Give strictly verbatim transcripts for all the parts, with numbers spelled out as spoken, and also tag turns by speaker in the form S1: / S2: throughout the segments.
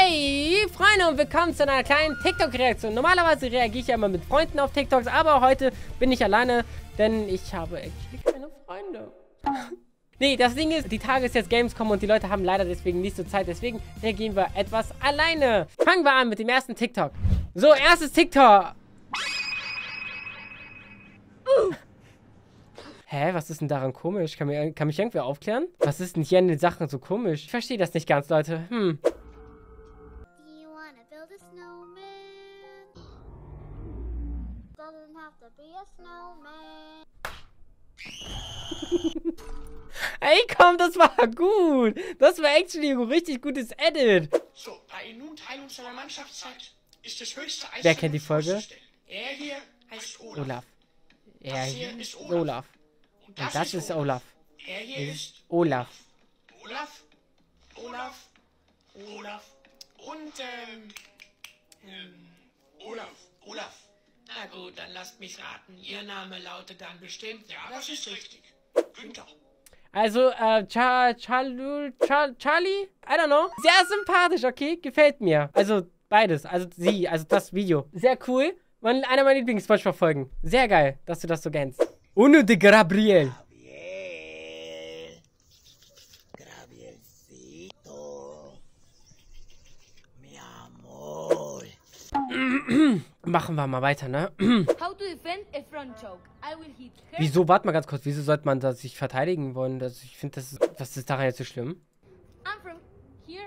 S1: Hey, Freunde und willkommen zu einer kleinen TikTok-Reaktion. Normalerweise reagiere ich ja immer mit Freunden auf TikToks, aber heute bin ich alleine, denn ich habe actually keine Freunde. Nee, das Ding ist, die Tage ist jetzt Gamescom und die Leute haben leider deswegen nicht so Zeit, deswegen reagieren wir etwas alleine. Fangen wir an mit dem ersten TikTok. So, erstes TikTok. Uh. Hä, was ist denn daran komisch? Kann, mir, kann mich irgendwer aufklären? Was ist denn hier an den Sachen so komisch? Ich verstehe das nicht ganz, Leute. Hm. Ey, komm, das war gut. Das war actually ein richtig gutes Edit.
S2: So, bei nun Teilung seiner Mannschaftszeit ist das höchste Eis.
S1: Wer kennt die Folge?
S2: Er hier heißt Olaf.
S1: Olaf. Er
S2: Das
S1: hier
S2: hier ist
S1: ist
S2: Olaf.
S1: Olaf.
S2: Und
S1: Und das ist Olaf.
S2: Er hier ist
S1: Olaf.
S2: Olaf. Olaf. Olaf. Und, ähm, ähm, Olaf. Olaf. Na gut, dann lasst mich raten. Ihr Name lautet dann bestimmt, ja, das ist richtig. Günther.
S1: Also, äh, Char Charlu Char Charlie? I don't know. Sehr sympathisch, okay? Gefällt mir. Also, beides. Also, sie, also das Video. Sehr cool. Mein, einer meiner Lieblings-Watch-Verfolgen. Sehr geil, dass du das so kennst. Uno de Gabriel.
S2: Gabriel. Gabrielcito. Mi amor.
S1: Machen wir mal weiter, ne?
S3: How to defend a front choke. I will hit her.
S1: Wieso, warte mal ganz kurz, wieso sollte man da sich verteidigen wollen? Das, ich finde, das ist, was ist daran jetzt so schlimm?
S3: I'm from here.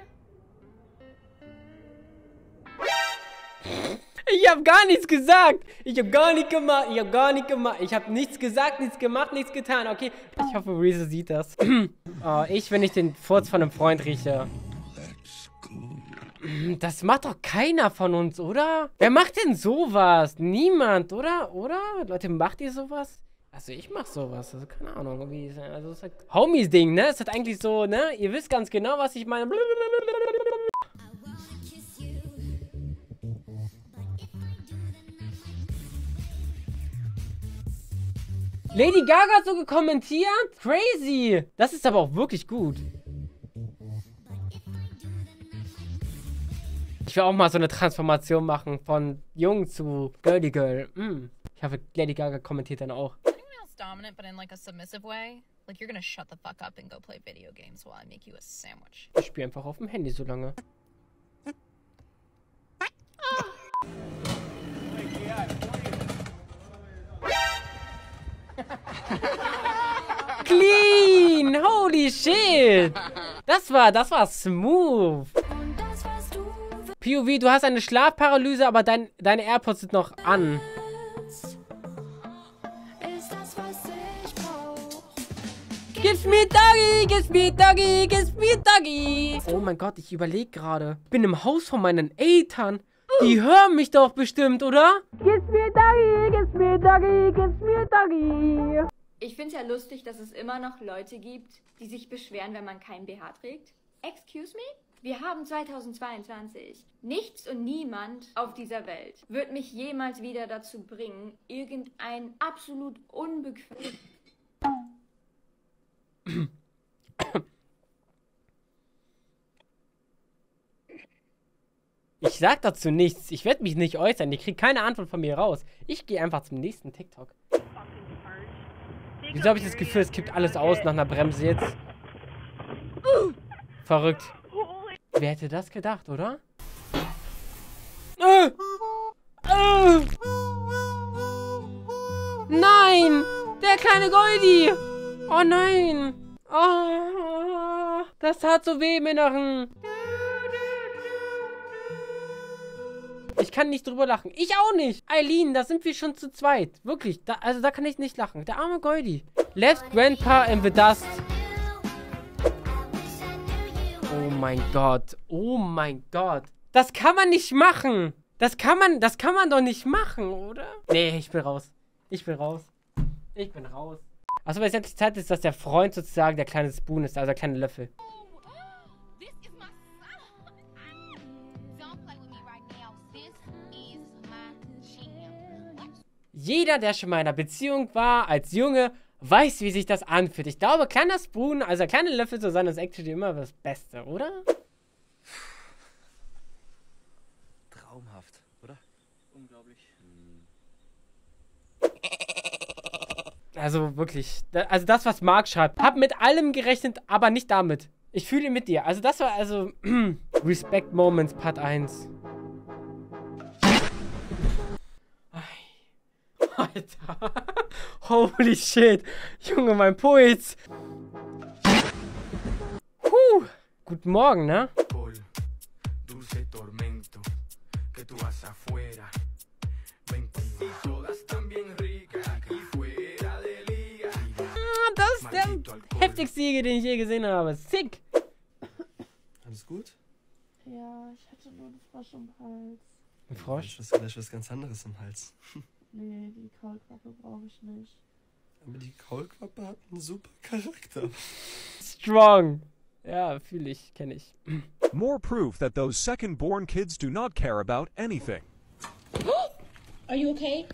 S1: Ich habe gar nichts gesagt. Ich habe gar nichts gemacht. Ich habe gar nichts gemacht. Ich habe nichts gesagt, nichts gemacht, nichts getan. Okay, ich hoffe, Reese sieht das. Oh, ich, wenn ich den Furz von einem Freund rieche. Das macht doch keiner von uns, oder? Wer macht denn sowas? Niemand, oder? Oder? Leute, macht ihr sowas? Also ich mach sowas. Also keine Ahnung. Wie ist, also es ist halt Homies-Ding, ne? Es ist halt eigentlich so, ne? Ihr wisst ganz genau, was ich meine. Lady Gaga hat so gekommentiert? Crazy. Das ist aber auch wirklich gut. Ich will auch mal so eine Transformation machen von Jung zu Girly Girl. Mm. Ich hoffe, Lady Gaga kommentiert dann auch.
S4: Dominant, but in like a submissive way. Like you're gonna shut the fuck up and go play video games while I make you a sandwich.
S1: Ich spiele einfach auf dem Handy so lange. Clean! Holy shit! Das war, das war smooth. P O V, du hast eine Schlafparalyse, aber dein, deine AirPods sind noch an. Gib's mir Doggy, gib's mir Doggy, gib's mir Doggy. Oh mein Gott, ich überlege gerade. Ich bin im Haus von meinen Eltern. Die hören mich doch bestimmt, oder? Gib's mir Doggy, gib's mir Doggy, gib's mir Doggy.
S5: Ich finde es ja lustig, dass es immer noch Leute gibt, die sich beschweren, wenn man kein B H trägt. Excuse me? Wir haben zweitausendzweiundzwanzig. Nichts und niemand auf dieser Welt wird mich jemals wieder dazu bringen, irgendein absolut unbequem...
S1: Ich sag dazu nichts. Ich werde mich nicht äußern. Ich kriege keine Antwort von mir raus. Ich gehe einfach zum nächsten TikTok. Wieso habe ich das Gefühl, es kippt alles aus nach einer Bremse jetzt? Verrückt. Wer hätte das gedacht, oder? Äh! Äh! Nein! Der kleine Goldie! Oh nein! Oh, das tat so weh im Inneren. Ich kann nicht drüber lachen. Ich auch nicht. Eileen, da sind wir schon zu zweit. Wirklich. Da, also da kann ich nicht lachen. Der arme Goldie. Left Grandpa in the dust. Oh mein Gott. Oh mein Gott. Das kann man nicht machen. Das kann man, das kann man doch nicht machen, oder? Nee, ich bin raus. Ich bin raus. Ich bin raus. Achso, weil es endlich Zeit ist, dass der Freund sozusagen der kleine Spoon ist, also der kleine Löffel. Jeder, der schon mal in einer Beziehung war, als Junge, weiß, wie sich das anfühlt. Ich glaube, kleiner Spoon, also kleine Löffel zu sein, ist actually immer das Beste, oder?
S6: Traumhaft, oder?
S2: Unglaublich.
S1: Also wirklich. Also das, was Marc schreibt. Hab mit allem gerechnet, aber nicht damit. Ich fühle mit dir. Also das war also... Respect Moments Part eins. Alter. Holy shit. Junge, mein Puls. Huh. Guten Morgen, ne? Das ist der heftigste Jäger, den ich je gesehen habe. Sick.
S6: Alles gut?
S7: Ja, ich hatte nur einen Frosch im Hals.
S1: Ein Frosch?
S6: Ich hast vielleicht was ganz anderes im Hals.
S7: Nee, die Kaulquappe brauche ich nicht.
S6: Aber die Kaulquappe hat einen super Charakter.
S1: Strong. Ja, fühle ich, kenne ich.
S8: More proof that those second-born kids do not care about anything.
S7: Are you okay?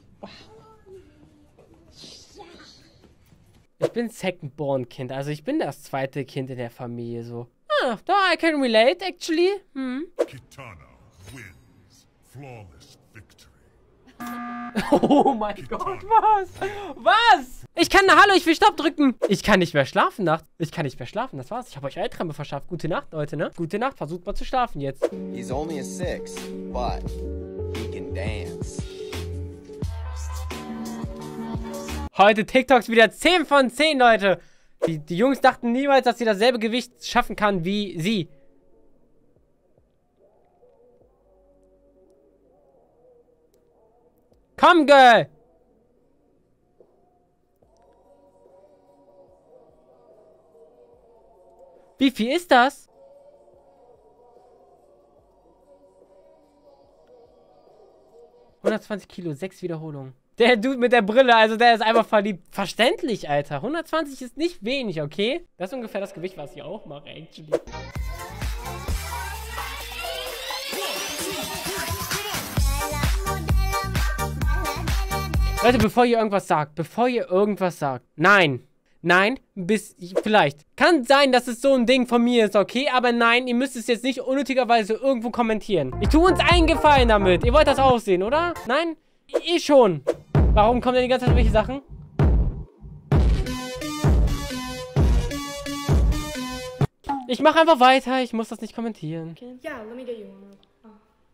S1: Ich bin Second-born-Kind, also ich bin das zweite Kind in der Familie, so. Ah, da, I can relate, actually. Hm.
S9: Kitana wins. Flawless victory.
S1: Oh mein
S9: Kitana.
S1: Gott, was? Was? Ich kann, hallo, ich will Stopp drücken. Ich kann nicht mehr schlafen, Nacht. Ich kann nicht mehr schlafen, das war's. Ich habe euch Albträume verschafft. Gute Nacht, Leute, ne? Gute Nacht, versucht mal zu schlafen jetzt.
S10: He's only a six, but he can dance.
S1: Heute TikToks wieder zehn von zehn, Leute. Die, die Jungs dachten niemals, dass sie dasselbe Gewicht schaffen kann wie sie. Komm, Girl! Wie viel ist das? hundertzwanzig Kilo, sechs Wiederholungen. Der Dude mit der Brille, also der ist einfach verliebt. Verständlich, Alter. hundertzwanzig ist nicht wenig, okay? Das ist ungefähr das Gewicht, was ich auch mache, actually. Leute, bevor ihr irgendwas sagt, bevor ihr irgendwas sagt, nein, nein, bis, vielleicht. Kann sein, dass es so ein Ding von mir ist, okay? Aber nein, ihr müsst es jetzt nicht unnötigerweise irgendwo kommentieren. Ich tue uns einen Gefallen damit. Ihr wollt das auch sehen, oder? Nein? Eh schon. Warum kommen denn die ganze Zeit welche Sachen? Ich mache einfach weiter, ich muss das nicht kommentieren.
S7: Okay. Yeah, let me get you one. Oh.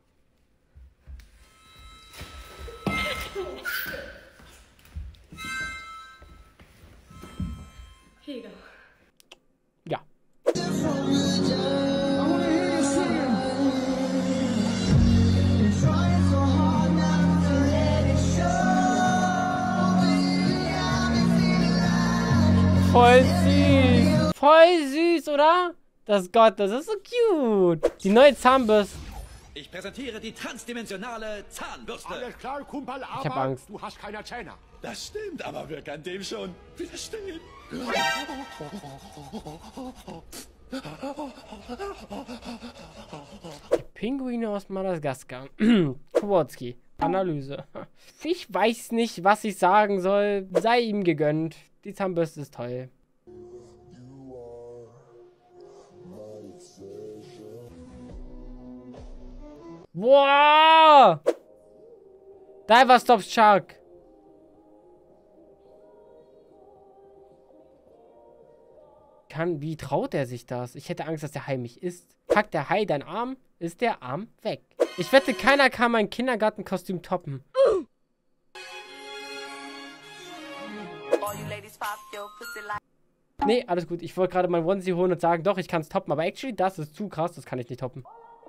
S7: Here you go.
S1: Ja. Voll süß. Voll süß, oder? Das Gott, das ist so cute. Die neue Zahnbürste.
S11: Ich präsentiere die transdimensionale Zahnbürste.
S12: Alles klar, Kumpel, aber
S1: ich hab Angst.
S12: Du hast keine Zähne.
S11: Das stimmt, aber wer kann dem schon widerstehen?
S1: Die Pinguine aus Madagaskar. Kowalski. Analyse. Ich weiß nicht, was ich sagen soll. Sei ihm gegönnt. Die Zahnbürste ist toll. Wow! Diver stops Shark. Kann, wie traut er sich das? Ich hätte Angst, dass der Hai mich isst. Packt der Hai deinen Arm, ist der Arm weg. Ich wette, keiner kann mein Kindergartenkostüm toppen. Nee, alles gut. Ich wollte gerade mein Onesie holen und sagen, doch, ich kann es toppen. Aber actually, das ist zu krass. Das kann ich nicht toppen.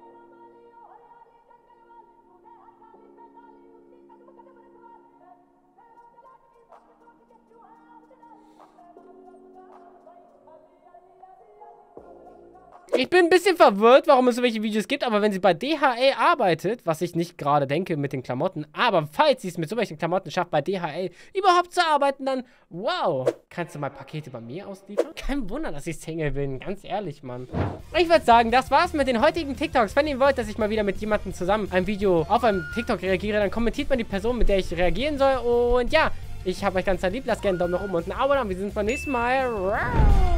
S1: Ich bin ein bisschen verwirrt, warum es so welche Videos gibt, aber wenn sie bei D H L arbeitet, was ich nicht gerade denke mit den Klamotten, aber falls sie es mit so welchen Klamotten schafft, bei D H L überhaupt zu arbeiten, dann wow. Kannst du mal Pakete bei mir ausliefern? Kein Wunder, dass ich Single bin, ganz ehrlich, Mann. Ich würde sagen, das war's mit den heutigen TikToks. Wenn ihr wollt, dass ich mal wieder mit jemandem zusammen ein Video auf einem TikTok reagiere, dann kommentiert mal die Person, mit der ich reagieren soll. Und ja, ich habe euch ganz lieb. Lasst gerne einen Daumen nach oben und ein Abo da. Wir sehen uns beim nächsten Mal.